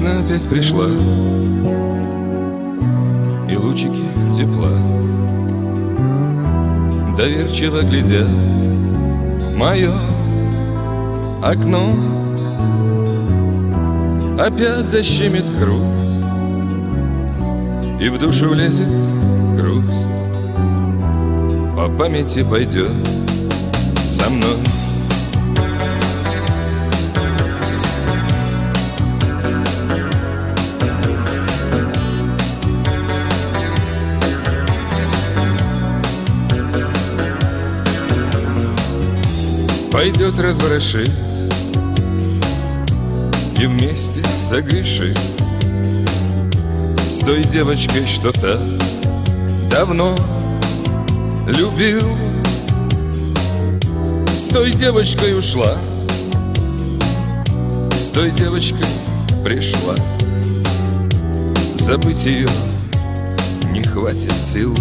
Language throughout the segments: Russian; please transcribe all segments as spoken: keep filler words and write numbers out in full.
Весна опять пришла, и лучики тепла доверчиво глядят в мое окно. Опять защемит грудь, и в душу влезет грусть. По памяти пойдет со мной. Пойдет разворошит и вместе согрешит с той девочкой, что так давно любил. С той девочкой ушла, с той девочкой пришла. Забыть ее не хватит сил.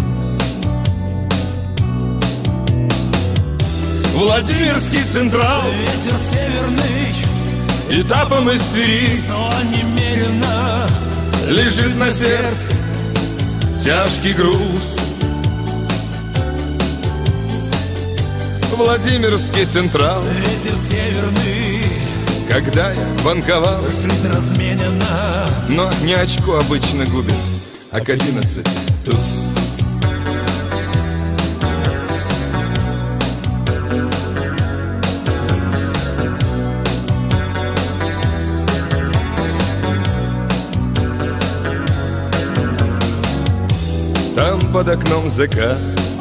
Владимирский Централ, ветер северный, этапом из Твери, но немерено лежит на сердце тяжкий груз. Владимирский Централ, ветер северный, когда я банковал, жизнь разменена, но не очко обычно губит, а к одиннадцати туз. Там под окном закат,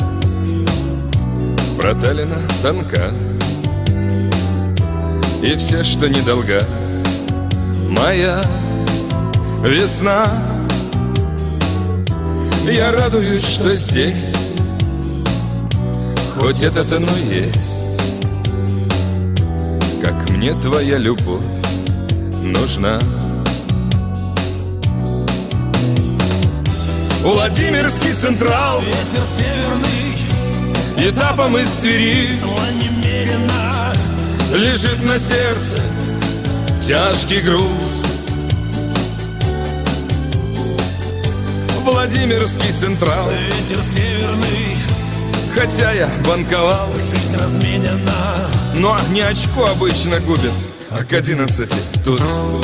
проталина тонка, и все, что недолга, моя весна. Я радуюсь, что здесь хоть это-то, но есть, как мне твоя любовь нужна. Владимирский Централ, ветер северный, этапом из Твери, но немерено лежит на сердце тяжкий груз. Владимирский Централ, ветер северный, хотя я банковал, жизнь разменена, но не очко обычно губит, а к одиннадцати туз.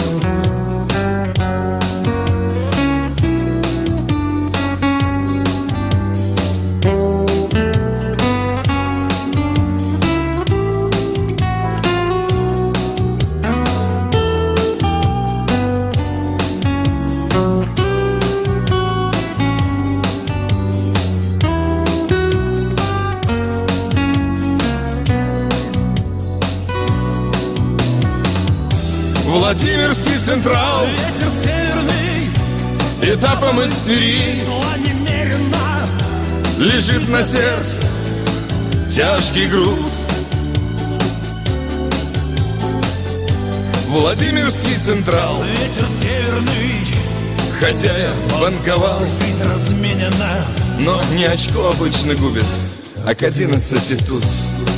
Владимирский Централ, ветер северный, этапом из Твери, но немерено лежит на сердце тяжкий груз. Владимирский Централ, ветер северный, хотя я банковал, жизнь разменена, но не очко обычно губит, а к одиннадцати туз.